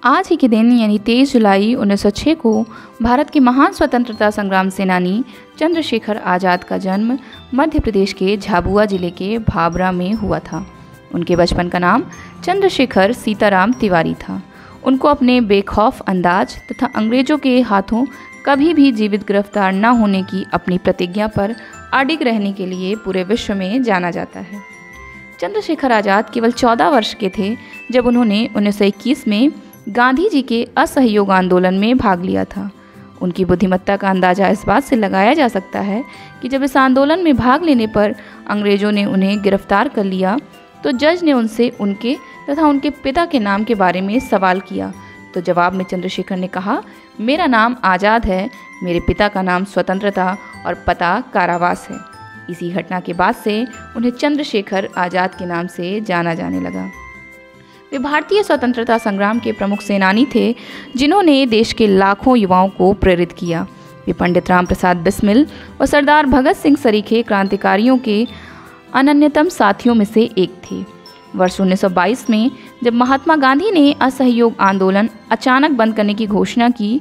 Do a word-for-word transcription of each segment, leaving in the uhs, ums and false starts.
आज ही के दिन यानी तेईस जुलाई उन्नीस सौ छह को भारत के महान स्वतंत्रता संग्राम सेनानी चंद्रशेखर आज़ाद का जन्म मध्य प्रदेश के झाबुआ जिले के भाबरा में हुआ था। उनके बचपन का नाम चंद्रशेखर सीताराम तिवारी था। उनको अपने बेखौफ अंदाज तथा अंग्रेजों के हाथों कभी भी जीवित गिरफ्तार न होने की अपनी प्रतिज्ञा पर अडिग रहने के लिए पूरे विश्व में जाना जाता है। चंद्रशेखर आज़ाद केवल चौदह वर्ष के थे जब उन्होंने उन्नीस सौ इक्कीस में गांधी जी के असहयोग आंदोलन में भाग लिया था। उनकी बुद्धिमत्ता का अंदाज़ा इस बात से लगाया जा सकता है कि जब इस आंदोलन में भाग लेने पर अंग्रेज़ों ने उन्हें गिरफ्तार कर लिया तो जज ने उनसे उनके तथा उनके पिता के नाम के बारे में सवाल किया, तो जवाब में चंद्रशेखर ने कहा, मेरा नाम आज़ाद है, मेरे पिता का नाम स्वतंत्रता और पता कारावास है। इसी घटना के बाद से उन्हें चंद्रशेखर आज़ाद के नाम से जाना जाने लगा। वे भारतीय स्वतंत्रता संग्राम के प्रमुख सेनानी थे जिन्होंने देश के लाखों युवाओं को प्रेरित किया। वे पंडित राम प्रसाद बिस्मिल और सरदार भगत सिंह सरीखे क्रांतिकारियों के अनन्यतम साथियों में से एक थे। वर्ष उन्नीस सौ बाईस में जब महात्मा गांधी ने असहयोग आंदोलन अचानक बंद करने की घोषणा की,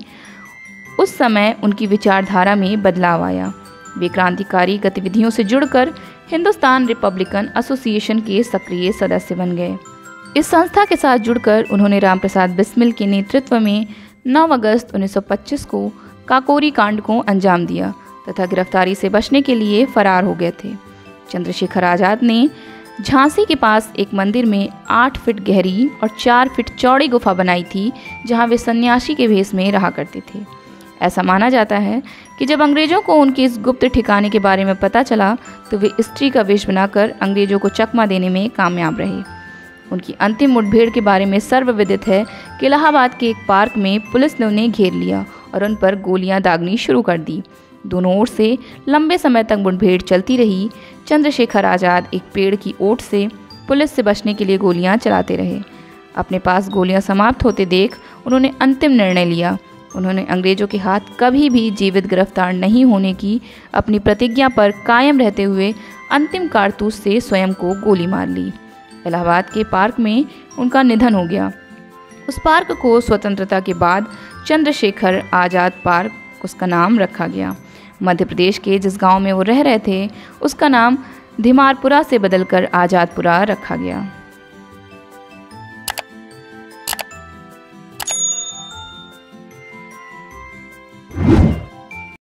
उस समय उनकी विचारधारा में बदलाव आया। वे क्रांतिकारी गतिविधियों से जुड़कर हिंदुस्तान रिपब्लिकन एसोसिएशन के सक्रिय सदस्य बन गए। इस संस्था के साथ जुड़कर उन्होंने राम प्रसाद बिस्मिल के नेतृत्व में नौ अगस्त उन्नीस सौ पच्चीस को काकोरी कांड को अंजाम दिया तथा गिरफ्तारी से बचने के लिए फरार हो गए थे। चंद्रशेखर आज़ाद ने झांसी के पास एक मंदिर में आठ फीट गहरी और चार फीट चौड़ी गुफा बनाई थी, जहां वे सन्यासी के भेष में रहा करते थे। ऐसा माना जाता है कि जब अंग्रेजों को उनके इस गुप्त ठिकाने के बारे में पता चला तो वे स्त्री का वेश बनाकर अंग्रेजों को चकमा देने में कामयाब रहे। उनकी अंतिम मुठभेड़ के बारे में सर्वविदित है कि इलाहाबाद के एक पार्क में पुलिस ने उन्हें घेर लिया और उन पर गोलियां दागनी शुरू कर दी। दोनों ओर से लंबे समय तक मुठभेड़ चलती रही। चंद्रशेखर आज़ाद एक पेड़ की ओट से पुलिस से बचने के लिए गोलियां चलाते रहे। अपने पास गोलियां समाप्त होते देख उन्होंने अंतिम निर्णय लिया। उन्होंने अंग्रेजों के हाथ कभी भी जीवित गिरफ्तार नहीं होने की अपनी प्रतिज्ञा पर कायम रहते हुए अंतिम कारतूस से स्वयं को गोली मार ली। इलाहाबाद के पार्क में उनका निधन हो गया। उस पार्क को स्वतंत्रता के बाद चंद्रशेखर आज़ाद पार्क उसका नाम रखा गया। मध्य प्रदेश के जिस गांव में वो रह रहे थे उसका नाम धिमारपुरा से बदलकर आज़ादपुरा रखा गया।